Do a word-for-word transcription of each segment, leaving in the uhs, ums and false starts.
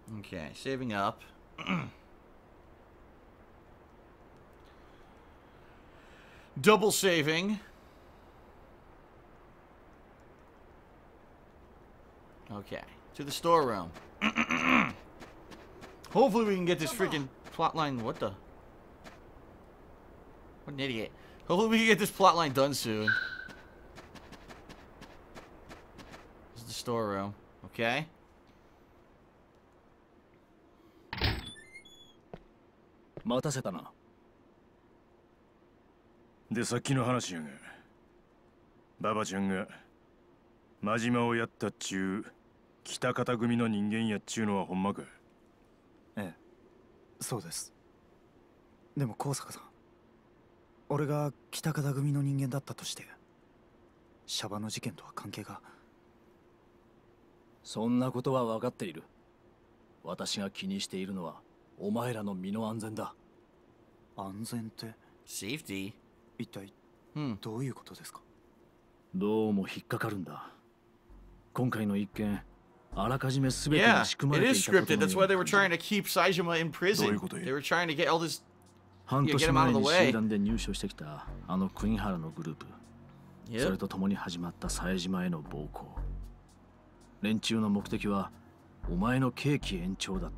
Okay, saving up. Double saving. Okay, to the storeroom. Hopefully we can get this freaking plotline. What the? What an idiot. Hopefully we can get this plotline done soon. This is the storeroom. Okay. 待たせたな。 で、さっきの話やが、馬場ちゃんが真島をやったっちゅう北方組の人間やっちゅうのはほんまか？ ええ、そうです。でも高坂さん、俺が北方組の人間だったとして、シャバの事件とは関係が？ そんなことは分かっている。私が気にしているのはお前らの身の安全だ。 安全って Safety? 一体どういうことですか？ どうも引っかかるんだ。今回の一件、あらかじめ全て Yeah, が仕組ま it れて is いたこと scripted. の That's よう why な they were trying to keep Saejima in どうい prison. うことや？ They were trying to get all this. 半 Yeah, 年 get him out 前 of に the 集 way. 団で入所してきたあの国原のグループ、それ Yep. と共に始まった冴島への暴行。連中の目的はお前の刑期延長だった。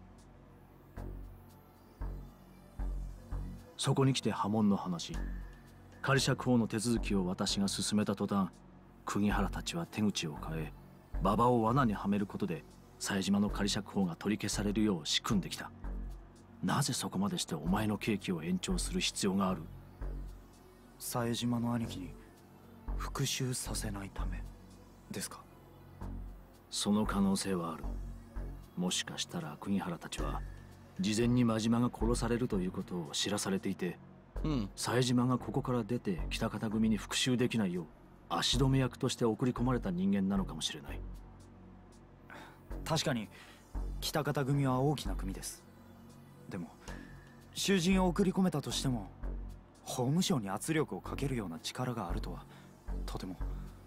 そこに来て波紋の話。仮釈放の手続きを私が進めた途端、国原たちは手口を変え、馬場を罠にはめることで冴島の仮釈放が取り消されるよう仕組んできた。なぜそこまでしてお前の刑期を延長する必要がある？ 冴島の兄貴に復讐させないためですか？ その可能性はある。もしかしたら国原たちは事前に真島が殺されるということを知らされていて、冴島がここから出て北方組に復讐できないよう足止め役として送り込まれた人間なのかもしれない。 確かに北方組は大きな組です。でも囚人を送り込めたとしても法務省に圧力をかけるような力があるとはとても。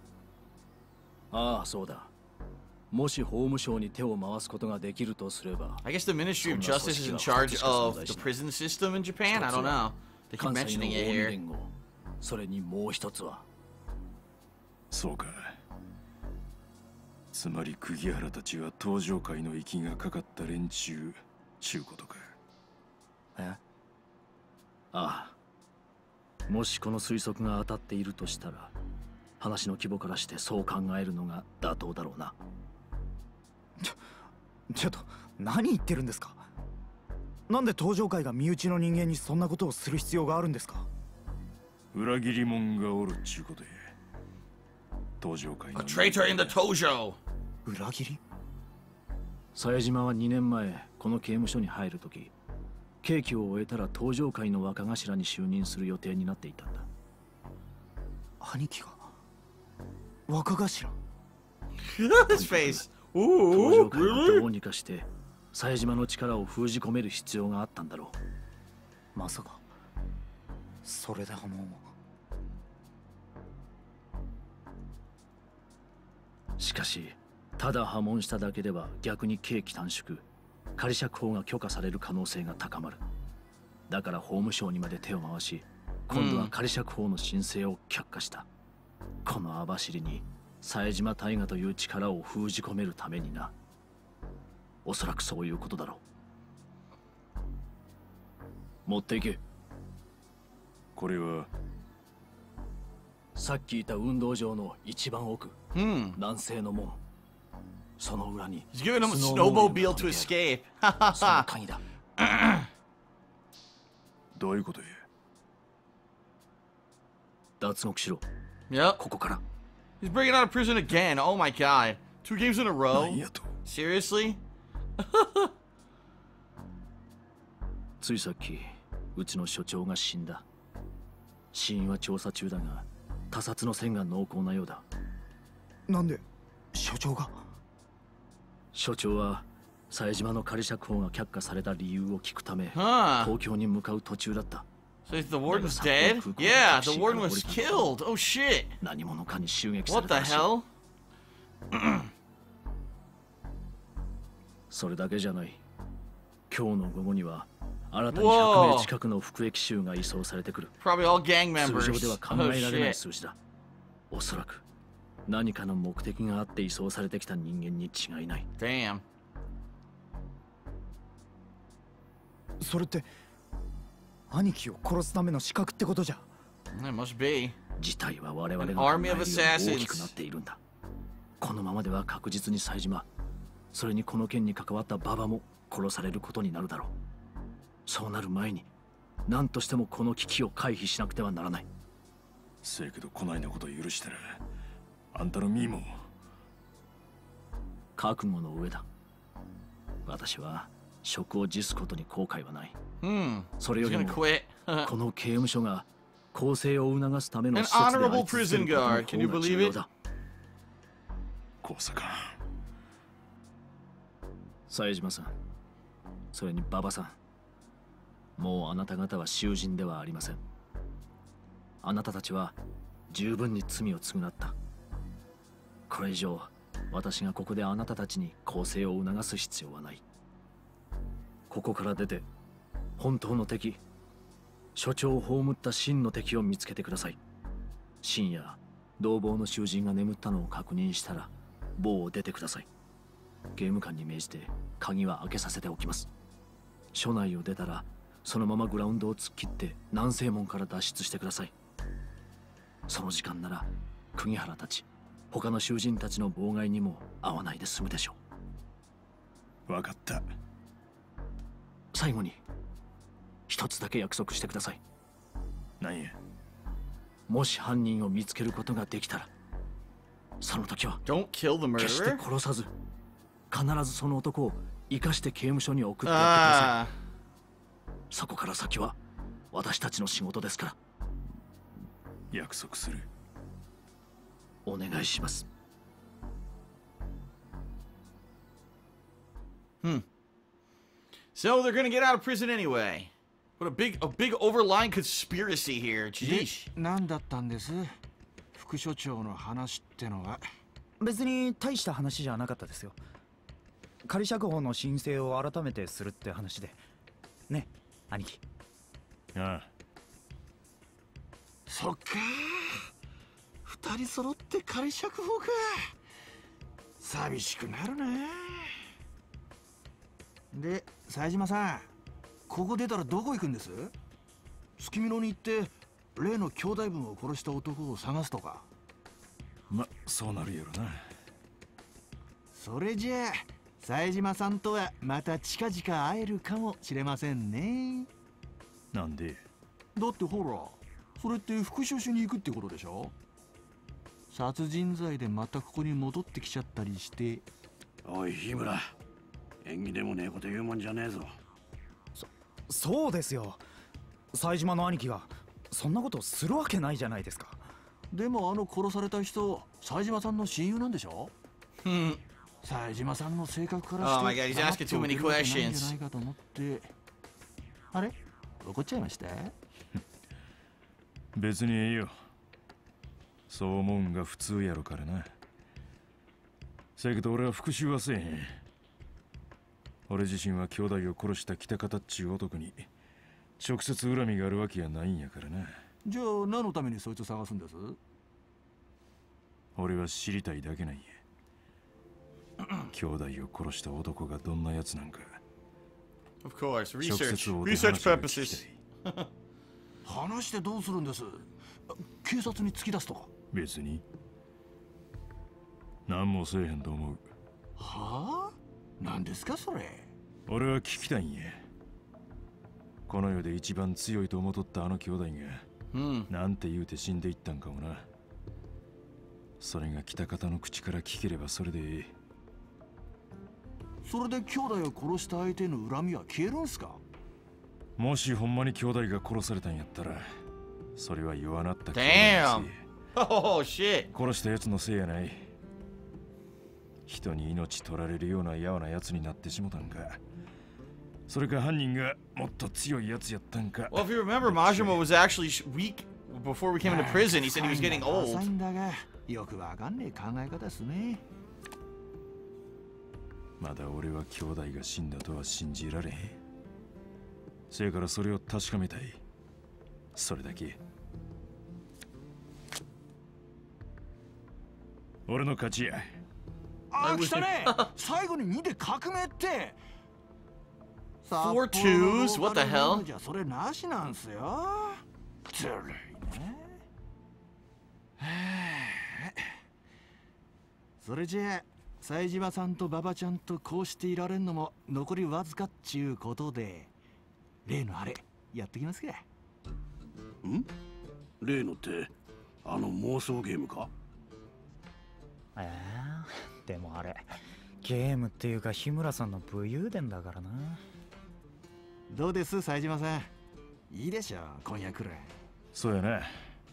ああ、そうだ。もし法務省に手を回すことができるとすれば、 I guess the Ministry of Justice is in charge of the prison system in Japan. I don't know. They keep 関西 mentioning の it 近江 here. 連合、それにもう一つは。 そうか。つまり釘原たちは登場界の息がかかった連中ちゅうことか。 え？ ああ。もしこの推測が当たっているとしたら、話の規模からしてそう考えるのが妥当だろうな。 ちょ、ちょっと何言ってるんですか？なんで登場界が身内の人間にそんなことをする必要があるんですか？ 裏切り者がおるっちゅうことや。登場界の A traitor in the Tojo. 裏切り？ 冴島はにねんまえこの刑務所に入るとき、刑期を終えたら登場界の若頭に就任する予定になっていたんだ。 兄貴が若頭？ His face. 登場 Ooh, 界は really? どうにかして冴島の力を封じ込める必要があったんだろまさかそれで波紋を？ しかし、ただ破門しただけでは逆に刑期短縮、仮釈放が許可される可能性が高まる。だから法務省にまで手を回し、今度は仮釈放の申請を却下した。この網走に冴島大河という力を封じ込めるためにな。おそらくそういうことだろう。持っていけ。 これはさっきいた運動場の一番奥、南西の門。その裏に He's giving him a snowmobile to escape. その鍵だ。 どういうことや？ 脱獄しろ。 Yep. ここから。 He's breaking out of prison again. Oh my god. Two games in a row? なんやと？ Seriously? ついさっき、うちの所長が死んだ。死因は調査中だが、他殺の線が濃厚なようだ。 なんで所長が？ 所長は冴島の仮釈放が却下された理由を聞くため、 Huh. 東京に向かう途中だった。 So the warden's dead? Yeah, the warden was killed. Oh shit. 何者かに襲撃さ What れ the たらしい。 hell? それだけじゃない。今日の午後には新たにひゃく名近くの服役囚が移送されてくる。 Probably all gang 通 members. 常では考 Oh えられない shit. 数字だ。おそらく何かの目的があって移送されてきた人間に違いない。 Damn. それって兄貴を殺すための資格ってことじゃ。 It must be. 事態は我々が An 考え army る of より大きく assassins. なっているんだ。このままでは確実に冴島、それにこの件に関わった馬場も殺されることになるだろう。そうなる前に何としてもこの危機を回避しなくてはならない。 せやけどこないなこと許したらあんたの身も覚悟の上だ。私は職を辞すことに後悔はない。 Hmm. それよ He's り gonna も quit. この刑務所が更生を促すための An 施設であ honorable り続け prison ることの guard. Can you 方が believe 重要 it? だ。 こうさか。 冴島さん、それに馬場さん、もうあなた方は囚人ではありません。あなたたちは十分に罪を償った。これ以上私がここであなたたちに更生を促す必要はない。ここから出て本当の敵、所長を葬った真の敵を見つけてください。深夜同房の囚人が眠ったのを確認したら房を出てください。刑務官に命じて鍵は開けさせておきます。署内を出たらそのままグラウンドを突っ切って南西門から脱出してください。その時間なら釘原たち他の囚人たちの妨害にも合わないで済むでしょう。分かった。 最後に一つだけ約束してください。 何や。 もし犯人を見つけることができたらその時は Don't kill the 決して murderer. 殺さず必ずその男を生かして刑務所に送ってやってください。 Ah. そこから先は私たちの仕事ですから約束する。 お願いします。 Hmm. So they're gonna get out of prison anyway. What a big, a big overlying conspiracy here. Jeez. 何だったんです？副所長の話ってのは。 別に大した話じゃなかったですよ。仮釈放の申請を改めてするって話で。ね、兄貴。 ああ。 そっか。二人揃って仮釈放か。寂しくなるね。で、冴島さん、ここ出たらどこ行くんです？月見野に行って例の兄弟分を殺した男を探すとか。 ま、そうなるやろな。 それじゃあ冴島さんとはまた近々会えるかもしれませんね。 なんで？ だってほら、それって復讐しに行くってことでしょ。殺人罪でまたここに戻ってきちゃったりして。 おい日村、縁起でもねえこと言うもんじゃねえぞ。 そそうですよ。冴島の兄貴がそんなことするわけないじゃないですか。 でもあの殺された人、冴島さんの親友なんでしょ。 Hmm. 冴島さんの性格からして Oh my god, he's asking too many 黙っておけるわけないん questions. じゃないかと思って。あれ、怒っちゃいました？ 別にええよ。そう思うんが普通やろからな。せやけど俺は復讐はせえへん。俺自身は兄弟を殺した北方っちゅう男に直接恨みがあるわけやないんやからな。 じゃあ何のためにそいつを探すんです？ 俺は知りたいだけなんや。兄弟を殺した男がどんなやつなんか。 Of course, 直 research, 接会うて research 話が聞き purposes. たい。 話してどうするんです？警察に突き出すとか。 別に何もせえへんと思う。 はあ？何ですかそれ？ 俺は聞きたいんや。この世で一番強いと思っとったあの兄弟が Hmm. なんて言うて死んでいったんかもな。それが北方の口から聞ければそれでええ。 それで兄弟を殺した相手の恨みは消えるんすか？ もしほんまに兄弟が殺されたんやったら、それは弱なった兄弟 Damn. のせい。 Oh shit. 殺したやつのせいやない。人に命取られるようなやわなやつになってしもたんか。それか犯人がもっと強いやつやったんか。 Well, if you remember, Majima was actually sh- weak before we came into prison. He said he was getting 浅い old. んだがよくわかんねえ考え方ですね。 まだ俺は兄弟が死んだとは信じられへん。せやからそれを確かめたい。それだけ。俺の勝ちや。 ああ、来たね。最後ににで革命って。 Four twos? What the hell? じゃそれなしなんすよ。ずるいね。それじゃ冴島さんと馬場ちゃんとこうしていられんのも残りわずかっちゅうことで、例のあれやってきますか。 ん？例のってあの妄想ゲームか？ えー、でもあれゲームっていうか日村さんの武勇伝だからな。 どうです冴島さん、いいでしょ今夜くらい。 そうやな。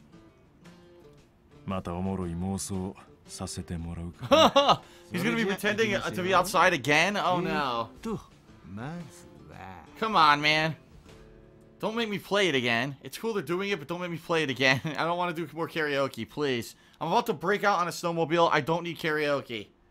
またおもろい妄想させてもらうか。 He's gonna be pretending to be outside again? Oh no. とまずは Come on, man. Don't make me play it again. It's cool they're doing it, but don't make me play it again. I don't want to do more karaoke, please. I'm about to break out on a snowmobile. I don't need karaoke.